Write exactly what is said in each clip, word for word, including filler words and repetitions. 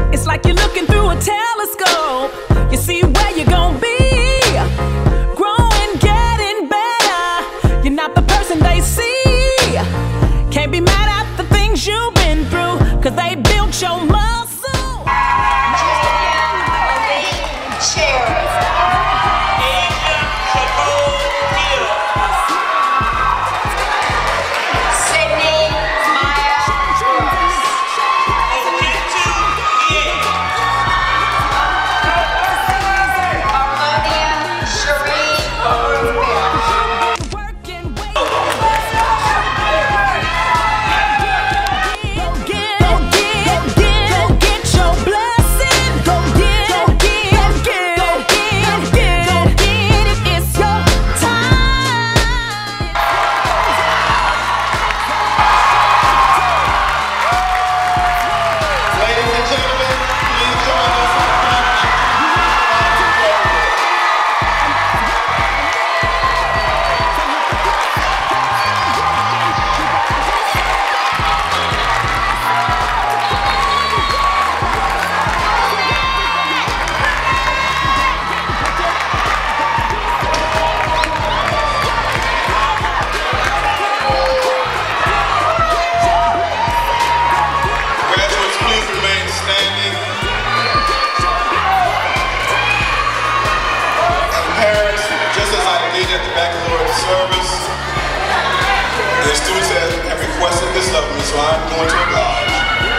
It's like you're looking through a telescope. You see where you're gonna be. Growing, getting better. You're not the person they see. Can't be mad at the things you've been through, cause they built your muscle. Chair. Cydney at the baccalaureate service. The students have requested this of me, so I'm going to oblige.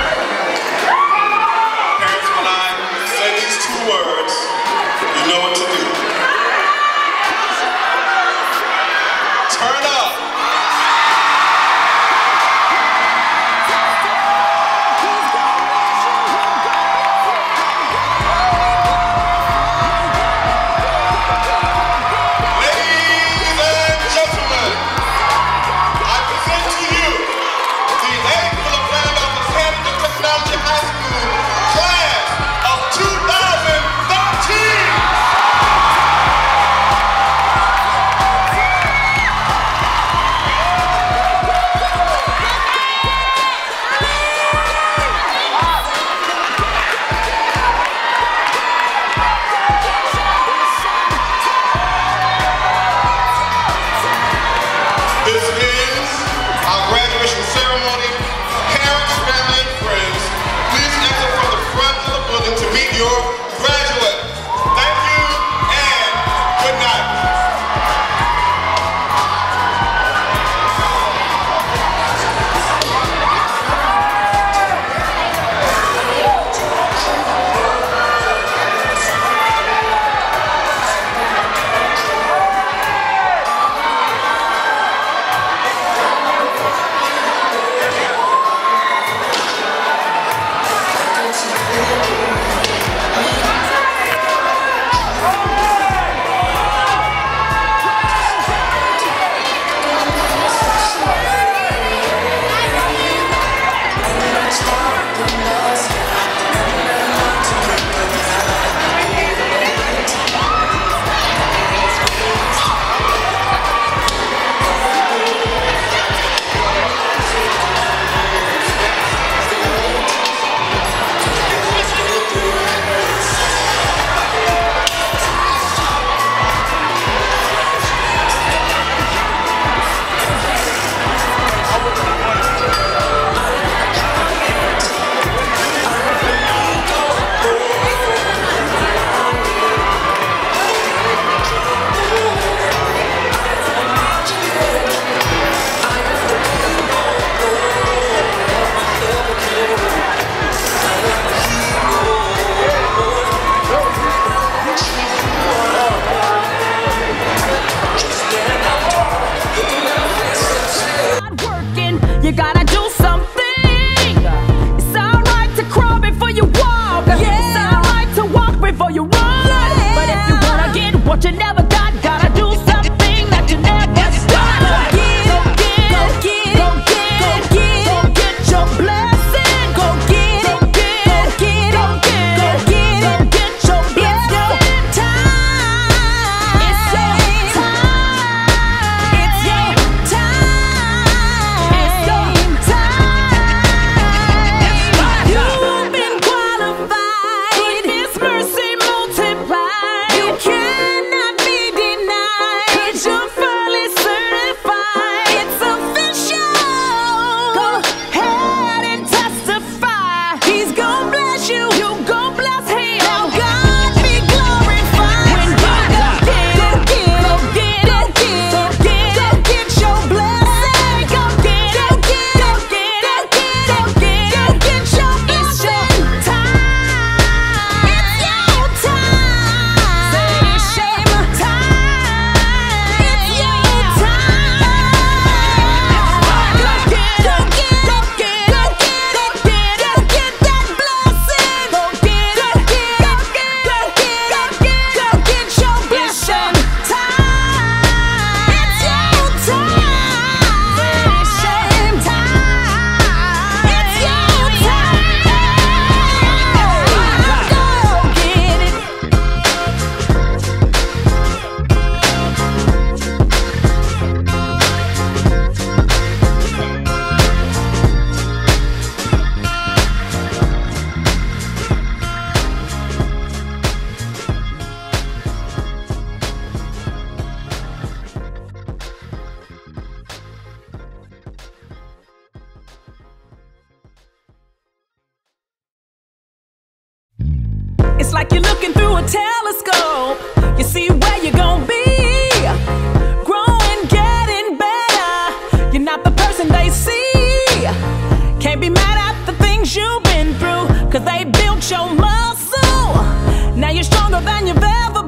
Parents, when I say these two words, you know what to do. Turn up. Gentlemen, I present to you the eighth Grand It's like you're looking through a telescope. You see where you're gonna be, growing, getting better. You're not the person they see. Can't be mad at the things you've been through, cause they built your muscle. Now you're stronger than you've ever